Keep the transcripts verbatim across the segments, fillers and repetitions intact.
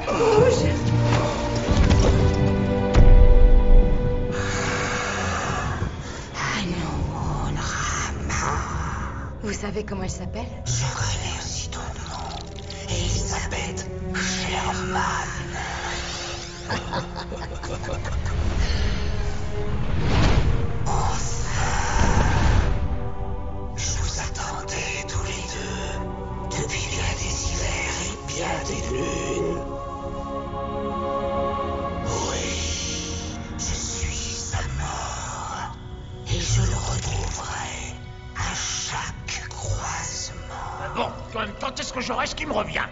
Rouge. Vous savez comment elle s'appelle? Je connais aussi ton nom. Elisabeth Sherman. Enfin. Je vous attendais tous les deux. Depuis bien des hivers et bien des lunes. Oui, je suis sa mort. Et je le retrouverai à chaque croisement. Bon, quand même, quand est-ce que j'aurai ce qui me revient?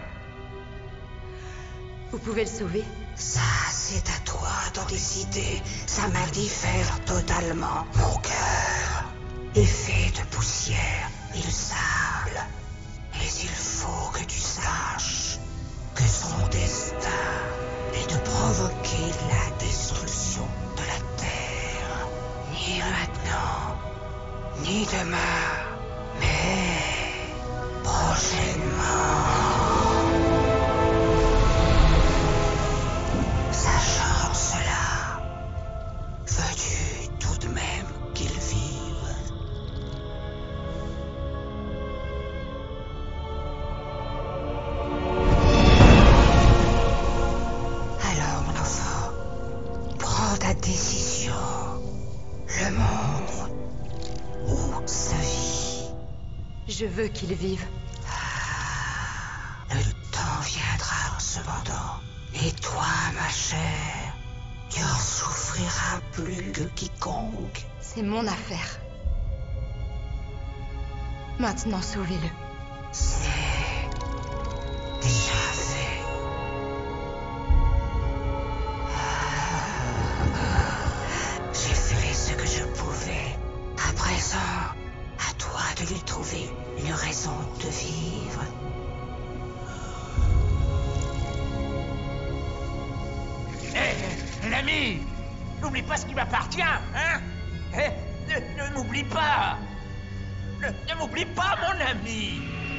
Vous pouvez le sauver? Ça, c'est à toi d'en décider. Ça m'indiffère totalement. Mon cœur est fait de poussière et de sable. Mais il faut que tu saches que son destin est de provoquer la destruction de la Terre. Ni maintenant, ni demain, mais prochainement. Sachant cela, veux-tu tout de même qu'il vive? Alors, mon enfant, prends ta décision. Le monde ou sa vie? Je veux qu'il vive. Ah, le temps viendra cependant. Et toi, ma chère, tu en souffriras plus que quiconque. C'est mon affaire. Maintenant, sauvez-le. C'est déjà fait. J'ai fait ce que je pouvais. À présent, à toi de lui trouver une raison de vivre. Hé, l'ami, n'oublie pas ce qui m'appartient, hein? Eh, ne ne m'oublie pas. Ne, ne m'oublie pas, mon ami.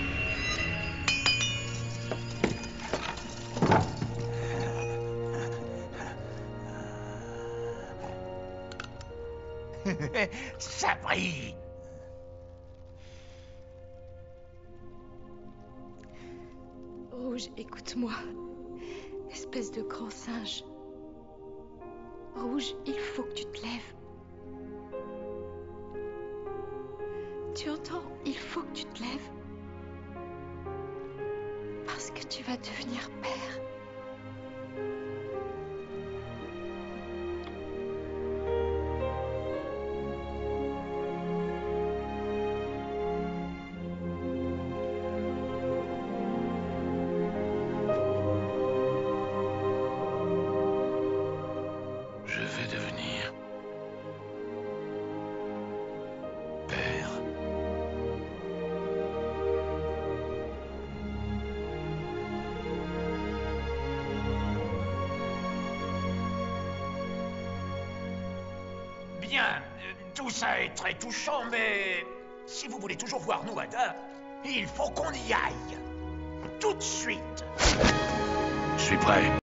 Ça brille. Rouge, écoute-moi. Espèce de grand singe. Rouge, il faut que tu te lèves. Tu entends? Il faut que tu te lèves. Parce que tu vas devenir père. Je vais devenir père. Bien, euh, tout ça est très touchant, mais si vous voulez toujours voir Nouada, il faut qu'on y aille. Tout de suite. Je suis prêt.